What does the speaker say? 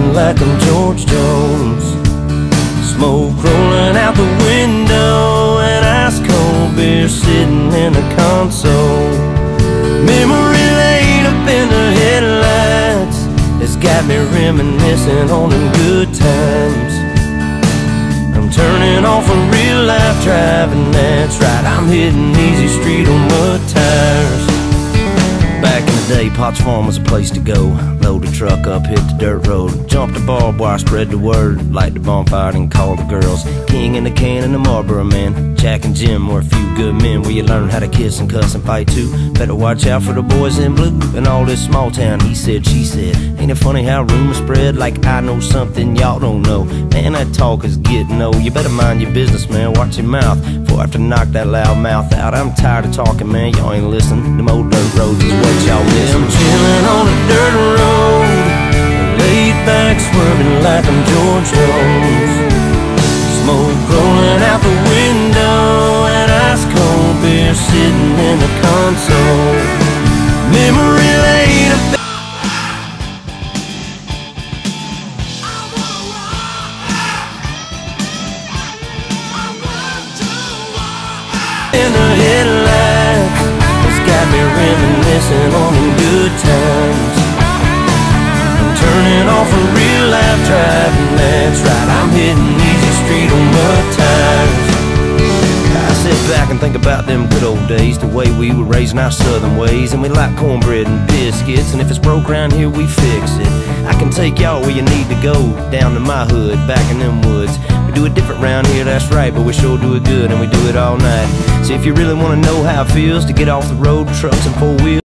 swerving like I'm George Jones. Smoke rolling out the window and ice cold beer sitting in the console. Memory laid up in the headlights has got me reminiscing on them good times. I'm turning off a real life driving, that's right, I'm hitting easy street on mud tires. Back in the day, Potts Farm was a place to go. Load the truck up, hit the dirt road, jump the barbed wire, spread the word, light the bonfire and call the girls. King in the can and the Marlboro man, Jack and Jim were a few good men where you learn how to kiss and cuss and fight too. Better watch out for the boys in blue and all this small town he said, she said. Ain't it funny how rumors spread like I know something y'all don't know? Man, that talk is getting old. You better mind your business, man, watch your mouth before I have to knock that loud mouth out. I'm tired of talking, man, y'all ain't listening. Them old dirt roads is what y'all miss. I'm chilling on a dirt road, laid back swerving like I'm George Jones. Smoke rolling out the window and ice cold beer sitting in the console. Memory laid up in the headlights has got me reminiscing on them good times. I'm turning off a real life driving, that's right, I'm hitting easy street on mud tires. I sit back and think about them good old days, the way we were raising our southern ways. And we like cornbread and biscuits, and if it's broke around here we fix it. I can take y'all where you need to go, down to my hood, back in them woods. We do it different round here, that's right, but we sure do it good, and we do it all night. See, if you really want to know how it feels to get off the road, trucks and four wheels,